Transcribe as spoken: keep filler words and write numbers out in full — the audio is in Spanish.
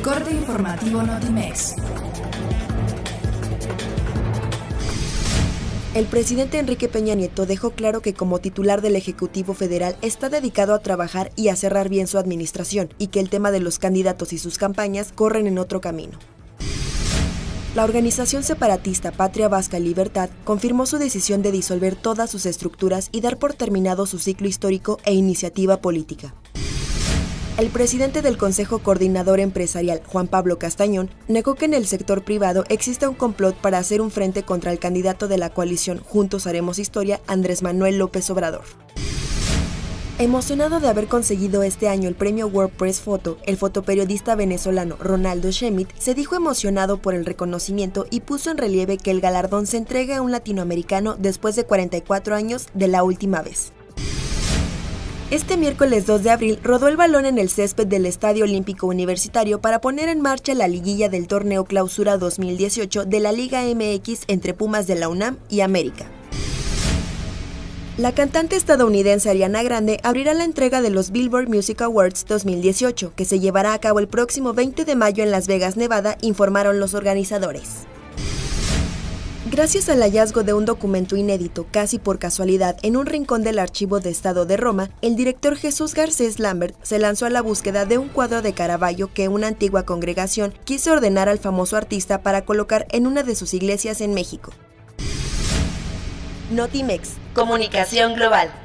Corte informativo Notimex. El presidente Enrique Peña Nieto dejó claro que como titular del Ejecutivo Federal está dedicado a trabajar y a cerrar bien su administración, y que el tema de los candidatos y sus campañas corren en otro camino. La organización separatista Patria Vasca Libertad confirmó su decisión de disolver todas sus estructuras y dar por terminado su ciclo histórico e iniciativa política. El presidente del Consejo Coordinador Empresarial, Juan Pablo Castañón, negó que en el sector privado exista un complot para hacer un frente contra el candidato de la coalición Juntos Haremos Historia, Andrés Manuel López Obrador. Emocionado de haber conseguido este año el premio World Press Photo, el fotoperiodista venezolano Ronaldo Schmidt se dijo emocionado por el reconocimiento y puso en relieve que el galardón se entrega a un latinoamericano después de cuarenta y cuatro años de la última vez. Este miércoles dos de abril rodó el balón en el césped del Estadio Olímpico Universitario para poner en marcha la liguilla del torneo Clausura dos mil dieciocho de la Liga M X entre Pumas de la UNAM y América. La cantante estadounidense Ariana Grande abrirá la entrega de los Billboard Music Awards dos mil dieciocho, que se llevará a cabo el próximo veinte de mayo en Las Vegas, Nevada, informaron los organizadores. Gracias al hallazgo de un documento inédito, casi por casualidad, en un rincón del Archivo de Estado de Roma, el director Jesús Garcés Lambert se lanzó a la búsqueda de un cuadro de Caravaggio que una antigua congregación quiso ordenar al famoso artista para colocar en una de sus iglesias en México. Notimex, Comunicación Global.